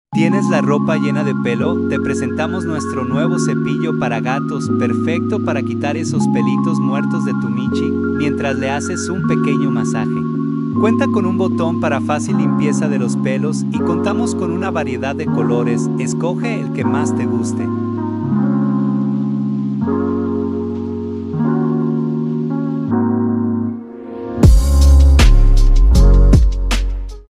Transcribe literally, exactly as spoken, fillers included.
¿Tienes la ropa llena de pelo? Te presentamos nuestro nuevo cepillo para gatos, perfecto para quitar esos pelitos muertos de tu Michi, mientras le haces un pequeño masaje. Cuenta con un botón para fácil limpieza de los pelos y contamos con una variedad de colores, escoge el que más te guste.